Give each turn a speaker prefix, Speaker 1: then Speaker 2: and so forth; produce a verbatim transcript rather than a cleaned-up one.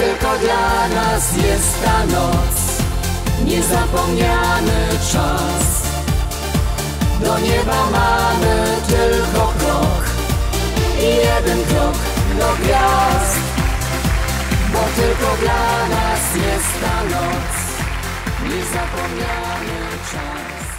Speaker 1: tylko dla nas jest ta noc, niezapomniany czas. Do nieba mamy tylko krok i jeden krok do gwiazd, bo tylko dla nas jest ta noc, niezapomniany czas.